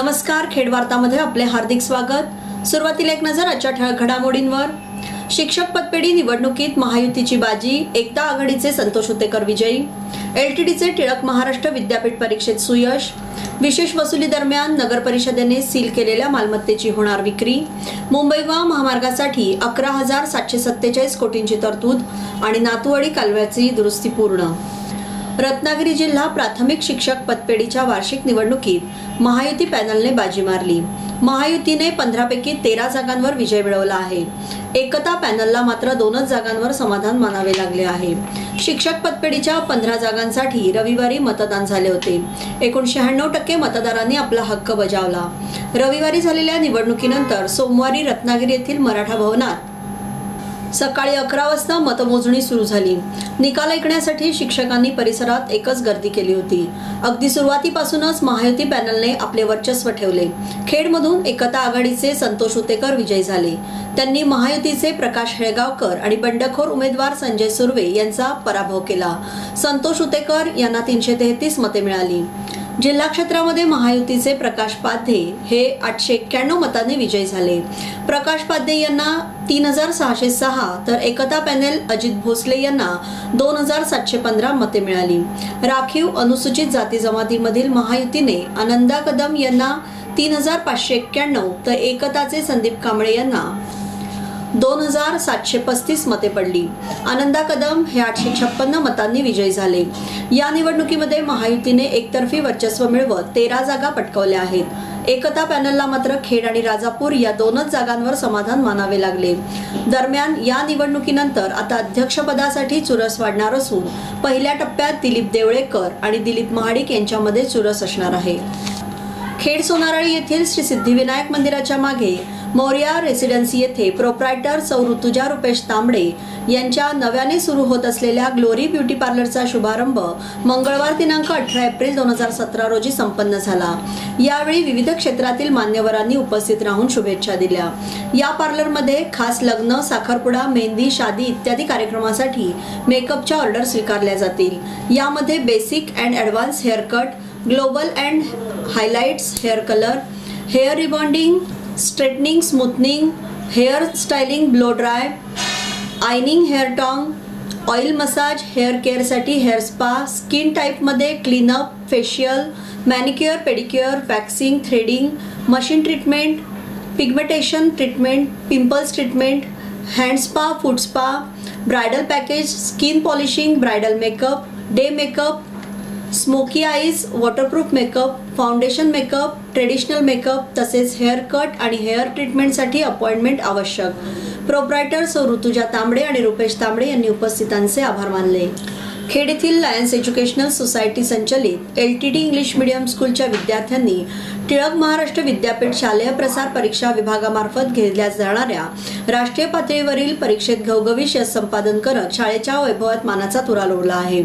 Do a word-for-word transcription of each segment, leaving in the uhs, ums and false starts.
नमस्कार, खेड वार्तामध्ये आपले हार्दिक स्वागत। सुरुवातीला एक नजर आजच्या ठळक घडामोडींवर। शिक्षक पदपेढी निवडणुकीत महायुतीची बाजी, एकता आघाडीचे संतोष उतेकर विजयी। एलटीडीचे टिळक महाराष्ट्र विद्यापीठ परीक्षेत सुयश। विशेष वसुली दरम्यान नगर परिषदेने सील केलेल्या मालमत्तेची होणार विक्री। मुंबई गोवा महामार्गासाठी अकरा हजार सातशे सत्तेचाळीस कोटींची तरतूद आणि नातुवाडी कालव्याची दुरुस्ती पूर्ण। रत्नागिरी जिल्हा प्राथमिक शिक्षक पदपेढीच्या वार्षिक निवडणुकीत महायुती पॅनलने बाजी मारली। महायुतीने पंधरा पैकी तेरा जागांवर विजय मिळवला आहे। एकता पॅनलला मात्र दोनच जागांवर समाधान मानावे लागले आहे। शिक्षक पदपेढीच्या पंधरा जागांसाठी रविवारी मतदान झाले होते। एकूण शहाण्णव टक्के मतदारांनी आपला हक्क बजावला। रविवारी झालेल्या निवडणुकीनंतर सोमवारी रत्नागिरी येथील मराठा भवनात सकाळी अकरा वाजता मतमोजणी सुरू झाली। निकाल ऐकण्यासाठी शिक्षकांनी परिसरात एकच गर्दी केली होती। अगदी सुरुवातीपासूनच महायुती पॅनलने आपले वर्चस्व ठेवले। खेडमधून एकता आघाडीचे संतोष उतेकर विजयी झाले। त्यांनी महायुतीचे प्रकाश हेळगावकर आणि बंडखोर उमेदवार संजय सुर्वे यांचा पराभव केला। संतोष उतेकर यांना तीनशे तेहतीस मते मिळाली। जिल्हा क्षेत्रामध्ये महायुतीचे प्रकाश पाध्ये हे आठशे एक्क्याण्णव मतांनी विजयी झाले। प्रकाश पाध्ये यांना तीन हजार सहाशे सहा तर एकता पॅनेल अजित भोसले यांना दोन हजार सातशे पंधरा मते मिळाली। राखीव अनुसूचित जाती जमातीमधील महायुतीने आनंदा कदम यांना तीन हजार पाचशे एक्क्याण्णव तर एकताचे संदीप कांबळे यांना दोन हजार सातशे पस्तीस मते पडली। आनंदा कदम हे आठशे छप्पन्न मतांनी विजयी झाले। या निवडणुकीमध्ये महायुतीने एकतर्फी वर्चस्व मिळवत तेरा जागा पटकावल्या आहेत। एकता पॅनलला मात्र खेड आणि राजापूर या दोनच जागांवर समाधान मानावे लागले। दरम्यान या निवडणुकीनंतर आता अध्यक्षपदासाठी चुरस वाढणार असून पहिल्या टप्प्यात दिलीप देवळेकर आणि दिलीप महाडिक यांच्यामध्ये चुरस असणार आहे। खेड सोनाराळी येथील श्री सिद्धिविनायक मंदिराच्या मागे मोर्या रेसिडेन्सी येथे प्रोप्रायटर सौ ऋतुजा रुपेश तांबडे यांच्या नव्याने सुरू होत असलेल्या ग्लोरी ब्युटी पार्लरचा शुभारंभ मंगळवार दिनांक अठरा एप्रिल दोन हजार सतरा रोजी संपन्न झाला। यावेळी विविध क्षेत्रातील मान्यवरांनी उपस्थित राहून शुभेच्छा दिल्या। या पार्लरमध्ये खास लग्न, साखरपुडा, मेहंदी, शादी इत्यादी कार्यक्रमासाठी मेकअपच्या ऑर्डर स्वीकारल्या जातील। यामध्ये basic and advance hair cut, global and highlights hair colour, hair rebonding, straightening, smoothening, hair styling, blow dry, ironing, hair tong, oil massage, hair केअरसाठी हेअर स्पा, स्किन टाईपमध्ये cleanup, facial, manicure, pedicure, waxing, threading, machine treatment, pigmentation treatment, pimples treatment, hand spa, foot spa, bridal package, skin polishing, bridal makeup, day makeup, smoky eyes, waterproof makeup, foundation makeup, traditional makeup तसेच hair cut आणि hair ट्रीटमेंटसाठी appointment आवश्यक। Proprietor सौ ऋतुजा तांबडे आणि रुपेश तांबडे यांनी उपस्थितांचे आभार मानले। खेड येथील लायन्स एज्युकेशनल सोसायटी संचलित एलटीडी इंग्लिश मीडियम स्कूलच्या विद्यार्थ्यांनी टिळक महाराष्ट्र विद्यापीठ शालेय प्रसार परीक्षा विभागामार्फत घेतल्या जाणाऱ्या राष्ट्रीय पातळीवरील परीक्षेत घवघवीत यश संपादन करत शाळेच्या वैभवात मानाचा तुरा लोटला आहे।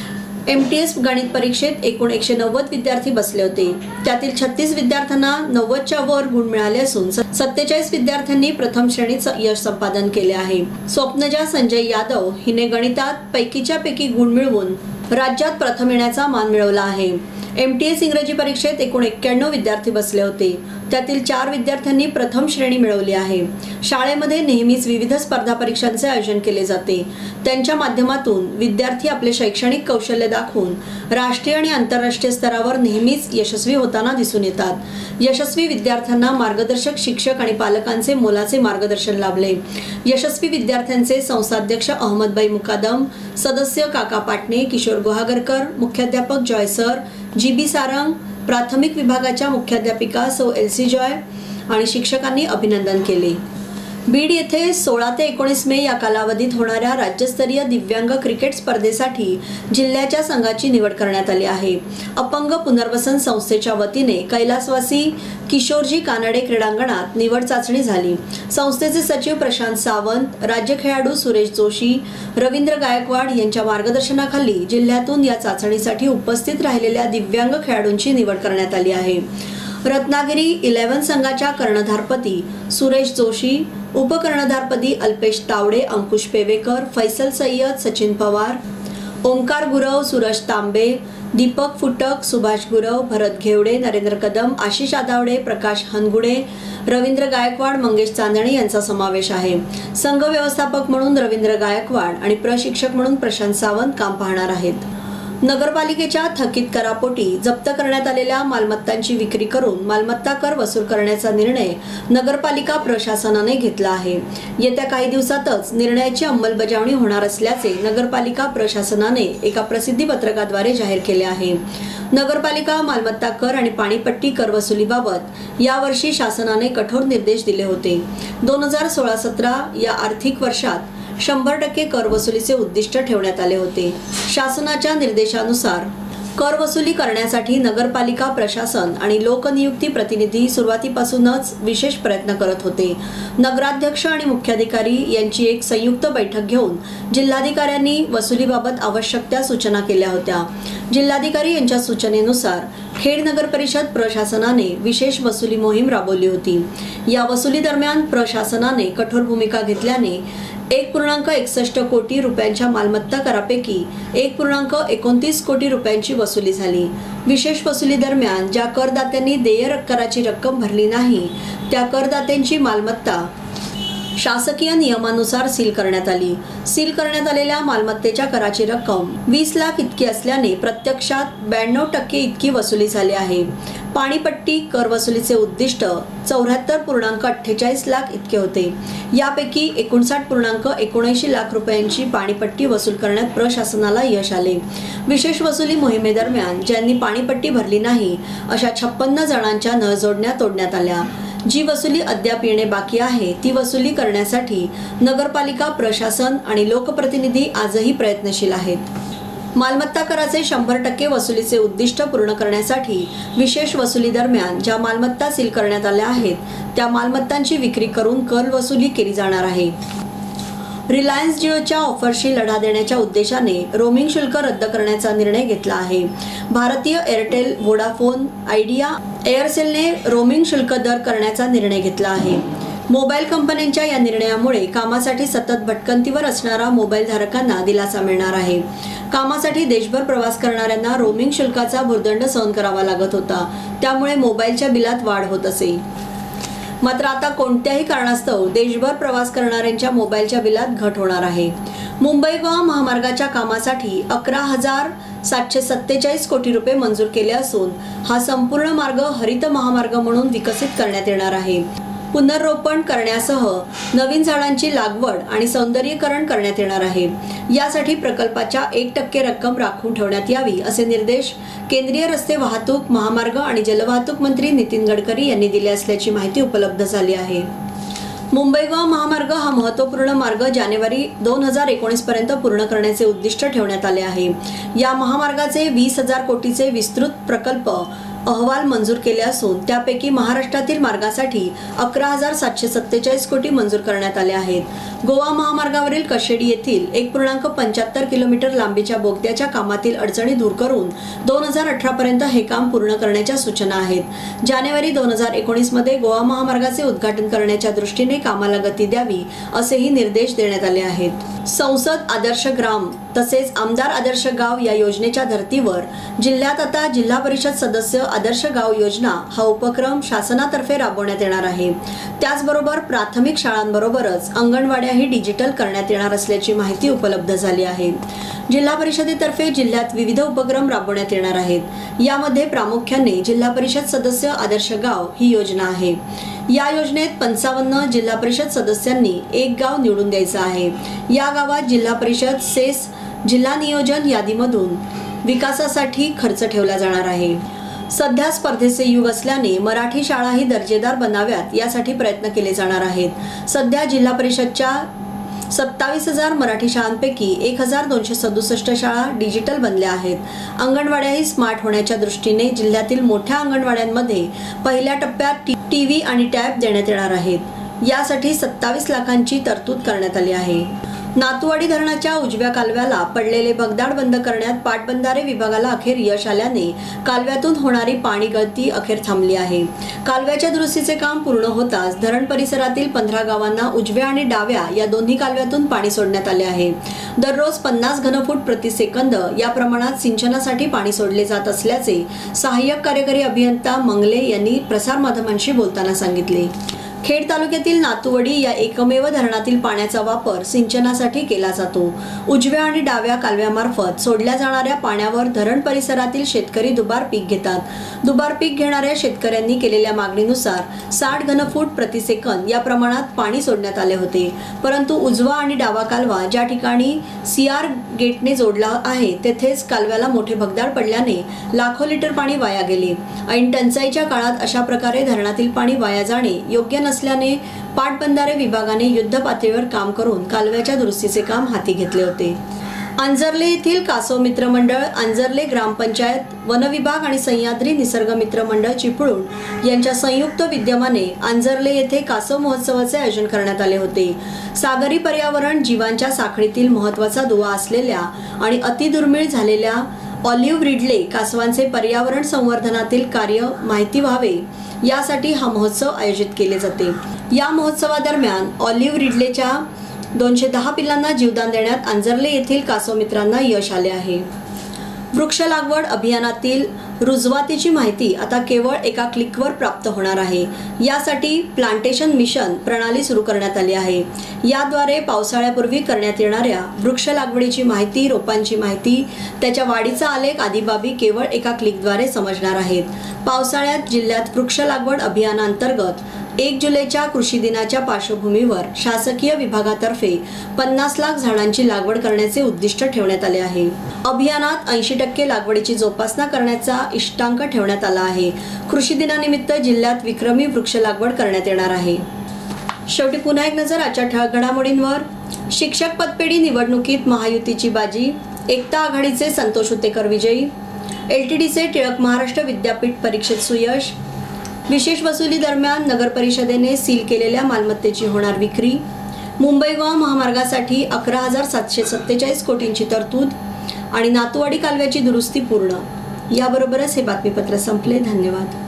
एमटीएस गणित परीक्षेत एकूण एकशे नव्वद विद्यार्थी बसले होते। त्यातील छत्तीस विद्यार्थ्यांना नव्वदच्या वर गुण मिळाले असून सत्तेचाळीस विद्यार्थ्यांनी प्रथम श्रेणीत यश संपादन केले आहे। स्वप्नजा संजय यादव हिने गणितात पैकीच्या पैकी गुण मिळवून राज्यात प्रथम येण्याचा मान मिळवला आहे। एमटीएस इंग्रजी परीक्षेत एकूण एक्क्याण्णव विद्यार्थी बसले होते। त्यातील चार विद्यार्थ्यांनी प्रथम श्रेणी मिळवली आहे। शाळेमध्ये नेहमीच विविध स्पर्धा परीक्षांचे आयोजन केले जाते। त्यांच्या माध्यमातून विद्यार्थी आपले शैक्षणिक कौशल्य दाखवून राष्ट्रीय आणि आंतरराष्ट्रीय स्तरावर नेहमीच यशस्वी होताना दिसून येतात। यशस्वी विद्यार्थ्यांना मार्गदर्शक शिक्षक आणि पालकांचे मोलाचे मार्गदर्शन लाभले। यशस्वी विद्यार्थ्यांचे संस्थाध्यक्ष अहमदभाई मुकादम, सदस्य काका पाटणे, किशोर गुहागरकर, मुख्याध्यापक Joy sir, G B Sarang, प्राथमिक विभागाच्या मुख्याध्यापिका सौ एल सी जॉय आणि शिक्षकांनी अभिनंदन केले। बीड येथे सोळा ते एकोणीस मे या कालावधीत होणाऱ्या राज्यस्तरीय दिव्यांग क्रिकेट स्पर्धेसाठी जिल्ह्याच्या संघाची निवड करण्यात आली आहे। अपंग पुनर्वसन संस्थेच्या वतीने कैलासवासी किशोरजी कानडे क्रीडांगणात निवड चाचणी झाली। संस्थेचे सचिव प्रशांत सावंत, राज्य खेळाडू सुरेश जोशी, रवींद्र गायकवाड यांच्या मार्गदर्शनाखाली जिल्ह्यातून या चाचणीसाठी उपस्थित राहिलेल्या दिव्यांग खेळाडूंची निवड करण्यात आली आहे। रत्नागिरी इलेव्हन संघाच्या कर्णधारपदी सुरेश जोशी, उपकर्णधारपदी अल्पेश तावडे, अंकुश पेवेकर, फैसल सय्यद, सचिन पवार, ओंकार गुरव, सुरज तांबे, दीपक फुटक, सुभाष गुरव, भरत घेवडे, नरेंद्र कदम, आशिष आदावडे, प्रकाश हनगुडे, रवींद्र गायकवाड, मंगेश चांदणे यांचा समावेश आहे। संघ व्यवस्थापक म्हणून रवींद्र गायकवाड आणि प्रशिक्षक म्हणून प्रशांत सावंत काम पाहणार आहेत। नगरपालिकेच्या थकीत करापोटी जप्त करण्यात आलेल्या मालमत्तांची विक्री करून मालमत्ता कर वसूल करण्याचा निर्णय नगरपालिका प्रशासनाने घेतला आहे। येत्या काही दिवसातच निर्णयाची अंमलबजावणी होणार असल्याचे नगरपालिका प्रशासनाने एका प्रसिद्धी पत्रकाद्वारे जाहीर केले आहे। नगरपालिका मालमत्ता कर आणि पाणीपट्टी कर वसुलीबाबत यावर्षी शासनाने कठोर निर्देश दिले होते। दोन हजार सोळा सतरा या आर्थिक वर्षात शंभर टक्के कर वसुलीचे उद्दिष्ट ठेवण्यात आले होते। शासनाच्या निर्देशानुसार कर वसुली करण्यासाठी नगरपालिका प्रशासन आणि लोकनियुक्ती प्रतिनिधी सुरुवातीपासूनच विशेष प्रयत्न करत होते। नगराध्यक्ष आणि मुख्याधिकारी यांची एक संयुक्त बैठक घेऊन जिल्हाधिकाऱ्यांनी वसुलीबाबत आवश्यक त्या सूचना केल्या होत्या। जिल्हाधिकारी यांच्या सूचनेनुसार खेड नगर परिषद प्रशासनाने विशेष वसुली मोहीम राबवली होती। या वसुली दरम्यान प्रशासनाने कठोर भूमिका घेतल्याने एक पूर्णांक एकसष्ट कोटी रुपयांच्या मालमत्ता करापैकी एक पूर्णांक एकोणतीस कोटी रुपयांची वसुली झाली। विशेष वसुली दरम्यान ज्या करदात्यांनी देय कराची रक्कम भरली नाही त्या करदात्यांची मालमत्ता शासकीय नियमानुसार सील करण्यात आली। सील करण्यात आलेल्या मालमत्तेच्या कराची रक्कम वीस लाख इतकी असल्याने प्रत्यक्षात ब्याण्णव टक्के इतकी वसुली झाली आहे। पाणीपट्टी कर वसुलीचे उद्दिष्ट चौऱ्याहत्तर पूर्णांक अठ्ठेचाळीस लाख इतके होते। यापैकी एकोणसाठ पूर्णांक एकोणऐंशी लाख रुपयांची पाणीपट्टी वसूल करण्यात प्रशासनाला यश आले। विशेष वसुली मोहिमेदरम्यान ज्यांनी पाणीपट्टी भरली नाही अशा छप्पन्न जणांच्या नळजोडण्या तोडण्यात आल्या। जी वसुली अद्याप येणे बाकी आहे ती वसुली करण्यासाठी नगरपालिका प्रशासन आणि लोकप्रतिनिधी आजही प्रयत्नशील आहेत। मालमत्ता कराचे शंभर टक्के वसुलीचे उद्दिष्ट पूर्ण करण्यासाठी विशेष वसुली दरम्यान ज्या मालमत्ता सील करण्यात आल्या आहेत त्या मालमत्तांची विक्री करून कर वसुली केली जाणार आहे। रिलायन्स जिओच्या ऑफरशी लढा देण्याच्या उद्देशाने रोमिंग शुल्क रद्द करण्याचा निर्णय घेतला आहे। भारतीय एअरटेल, वोडाफोन, आयडिया, एअरसेलने रोमिंग शुल्क दर करण्याचा निर्णय घेतला आहे। मोबाईल कंपन्यांच्या या निर्णयामुळे कामासाठी सतत भटकंतीवर असणारा मोबाईल धारकांना दिलासा मिळणार आहे। कामासाठी देशभर प्रवास करणाऱ्यांना रोमिंग शुल्काचा भुर्दंड सहन करावा लागत होता, त्यामुळे मोबाईलच्या बिलात वाढ होत असे। मात्र आता कोणत्याही कारणास्तव देशभर प्रवास करणाऱ्यांच्या मोबाईलच्या बिलात घट होणार आहे। मुंबई गोवा महामार्गाच्या कामासाठी अकरा हजार सातशे सत्तेचाळीस कोटी रुपये मंजूर केले असून हा संपूर्ण मार्ग हरित महामार्ग म्हणून विकसित करण्यात येणार आहे। पुनर्रोपण करण्यासह नवीन झाडांची लागवड आणि सौंदर्यीकरण करण्यात येणार आहे। यासाठी प्रकल्पाच्या एक टक्के रक्कम राखून ठेवण्यात यावी असे निर्देश केंद्रीय रस्ते वाहतूक, महामार्ग आणि जलवाहतूक मंत्री नितीन गडकरी यांनी दिले असल्याची माहिती उपलब्ध झाली आहे। मुंबई गोवा महामार्ग हा महत्त्वपूर्ण मार्ग जानेवारी दोन हजार एकोणीस पर्यंत पूर्ण करण्याचे उद्दिष्ट ठेवण्यात आले आहे। या महामार्गाचे वीस हजार कोटीचे विस्तृत प्रकल्प अहवाल मंजूर केले असून त्यापैकी महाराष्ट्रातील मार्गासाठी अकरा हजार सातशे सत्तेचाळीस कोटी मंजूर करण्यात आले आहेत। गोवा महामार्गावरील कशेडी येथील एक पूर्णांक पंच्याहत्तर किलोमीटर लांबीच्या बोगद्याच्या कामातील अडचणी दूर करून दोन हजार अठरा पर्यंत हे काम पूर्ण करण्याच्या सूचना आहेत। जानेवारी दोन हजार एकोणीस मध्ये गोवा महामार्गाचे उद्घाटन करण्याच्या दृष्टीने कामाला गती द्यावी असेही निर्देश देण्यात आले आहेत। संसद आदर्श ग्राम तसेच आमदार आदर्श गाव या योजनेच्या धर्तीवर जिल्ह्यात आता जिल्हा परिषद सदस्य आदर्श गाव योजना हा उपक्रम शासनातर्फे राबवण्यात येणार आहे। त्याचबरोबर प्राथमिक शाळांबरोबरच अंगणवाड्याही डिजिटल करण्यात येणार असल्याची माहिती उपलब्ध झाली आहे। जिल्हा परिषदेतर्फे जिल्ह्यात विविध उपक्रम राबवण्यात येणार आहेत। यामध्ये प्रामुख्याने जिल्हा परिषद सदस्य आदर्श गाव ही योजना आहे। या योजनेत पंचावन्न जिल्हा परिषद सदस्यांनी एक गाव निवडून द्यायचं आहे। या गावात जिल्हा परिषद सेस जिल्हा नियोजन यादीमधून विकासासाठी खर्च ठेवला जाणार आहे। सध्या स्पर्धेचे युग असल्याने मराठी शाळाही दर्जेदार बनाव्यात यासाठी प्रयत्न केले जाणार आहेत। सध्या जिल्हा परिषदच्या सत्तावीस हजार मराठी शाळांपैकी एक हजार दोनशे सदुसष्ट शाळा डिजिटल बनल्या आहेत। अंगणवाड्याही स्मार्ट होण्याच्या दृष्टीने जिल्ह्यातील मोठ्या अंगणवाड्यांमध्ये पहिल्या टप्प्यात टीव्ही आणि टॅब देण्यात येणार आहेत। यासाठी सत्तावीस लाखांची तरतूद करण्यात आली आहे। नातुवाडी धरणाच्या उजव्या कालव्याला पडलेले भगदाड बंद करण्यात पाटबंधारे विभागाला अखेर यश आल्याने कालव्यातून होणारी पाणी गळती अखेर थांबली आहे। कालव्याच्या दुरुस्तीचे काम पूर्ण होताच धरण परिसरातील पंधरा गावांना उजव्या आणि डाव्या या दोन्ही कालव्यातून पाणी सोडण्यात आले आहे। दररोज पन्नास घनफूट प्रति सेकंद या प्रमाणात सिंचनासाठी पाणी सोडले जात असल्याचे सहाय्यक कार्यकारी अभियंता मंगले यांनी प्रसार माध्यमांशी बोलताना सांगितले। खेड तालुक्यातील नातुवाडी या एकमेव धरणातील पाण्याचा वापर सिंचनासाठी केला जातो। उजव्या आणि डाव्या कालव्यामार्फत सोडल्या जाणाऱ्या पाण्यावर धरण परिसरातील शेतकरी दुबार पीक घेतात। दुबार पीक घेणाऱ्या शेतकऱ्यांनी केलेल्या मागणीनुसार साठ घनफूट प्रति सेकंद या प्रमाणात पाणी सोडण्यात आले होते, परंतु उजवा आणि डावा कालवा ज्या ठिकाणी सीआर गेटने जोडला आहे तेथेच कालव्याला मोठे भगदाड पडल्याने लाखो लिटर पाणी वाया गेले। ऐन टंचाईच्या काळात अशा प्रकारे धरणातील पाणी वाया जाणे योग्य नसल्याने पाटबंधारे विभागाने युद्ध पातळीवर काम करून कालव्याच्या दुरुस्तीचे काम हाती घेतले होते। अंजर्ले येथील कासव मित्र मंडळ, अंजर्ले ग्रामपंचायत, वन विभाग आणि सह्याद्री निसर्ग मित्र मंडळ चिपळूण यांच्या संयुक्त विद्यमाने अंजर्ले येथे कासव महोत्सवाचे आयोजन करण्यात आले होते। सागरी पर्यावरण जीवांच्या साखळीतील महत्त्वाचा दुवा असलेल्या आणि अतिदुर्मिळ झालेल्या ऑलिव्ह रिडले कासवांचे पर्यावरण संवर्धनातील कार्य माहिती व्हावे यासाठी हा महोत्सव आयोजित केले जाते। या महोत्सवादरम्यान ऑलिव्ह रिडलेच्या दोनशे दहा पिल्लांना जीवदान देण्यात अंजर्ले येथील कासव मित्रांना यश आले आहे। वृक्ष लागवड अभियानातील रुजवातीची माहिती आता केवळ एका क्लिकवर प्राप्त होणार आहे। यासाठी प्लांटेशन मिशन प्रणाली सुरू करण्यात आली आहे। याद्वारे पावसाळ्यापूर्वी करण्यात येणाऱ्या वृक्ष लागवडीची माहिती, रोपांची माहिती, त्याच्या वाढीचा आलेख आदी बाबी केवळ एका क्लिकद्वारे समजणार आहेत। पावसाळ्यात जिल्ह्यात वृक्ष लागवड अभियानांतर्गत एक जुलैच्या कृषी दिनाच्या पार्श्वभूमीवर शासकीय विभागातर्फे पन्नास लाख झाडांची लागवड करण्याचे उद्दिष्ट ठेवण्यात आले आहे। अभियानात ऐंशी टक्के लागवडीची जोपासना करण्याचा इष्टांक ठेवण्यात आला आहे। कृषी दिनानिमित्त जिल्ह्यात विक्रमी वृक्ष लागवड करण्यात येणार आहे। शेवटी पुन्हा एक नजर आजच्या ठळक घडामोडींवर। शिक्षक पदपेढी निवडणुकीत महायुतीची बाजी, एकता आघाडीचे संतोष उतेकर विजयी। एलटीडीचे टिळक महाराष्ट्र विद्यापीठ परीक्षेत सुयश। विशेष वसुली दरम्यान नगर परिषदेने सील केलेल्या मालमत्तेची होणार विक्री। मुंबई गोवा महामार्गासाठी अकरा हजार सातशे सत्तेचाळीस कोटींची तरतूद आणि नातुवाडी कालव्याची दुरुस्ती पूर्ण। याबरोबरच हे बातमीपत्र संपले। धन्यवाद।